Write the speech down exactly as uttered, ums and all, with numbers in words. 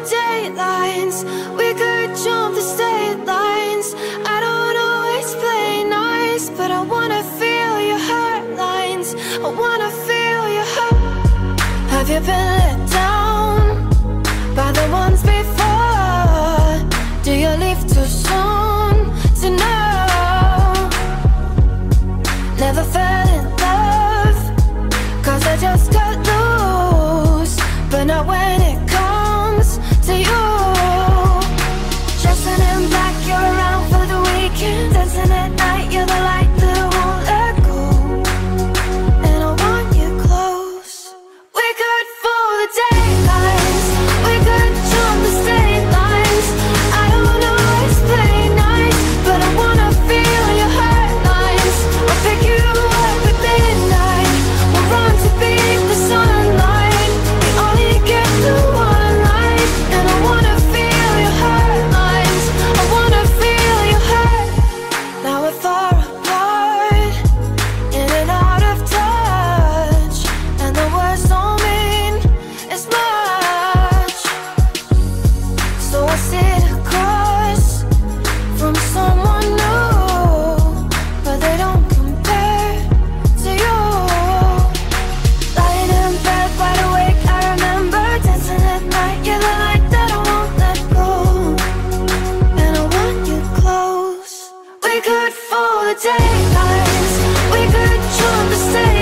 date lines. We could jump the state lines. I don't always play nice, but I wanna feel your heart lines. I wanna feel your heart. Have you been let down by the ones before? Do you leave too soon to know? Never fell in love, cause I just got loose. But not when it comes to you. Dressing in black, you're around for the weekend. Dancing at night, you're the light that I won't let go. And I want you close. We could fool the daylights. We could jump the state lines. I don't always play nice, but I wanna feel your heart lines. I'll pick you up at midnight. We'll run to beat the sunlight. We only get through one life, and I wanna feel your heart lines. I wanna feel your heart. Now we're far apart, in and out of touch, and the words don't mean as much. So I sit across from someone new, but they don't compare to you. Lying in bed, wide awake, I remember dancing at night. You're the light that I won't let go, and I want you close. We could fool the daylights. We could jump the state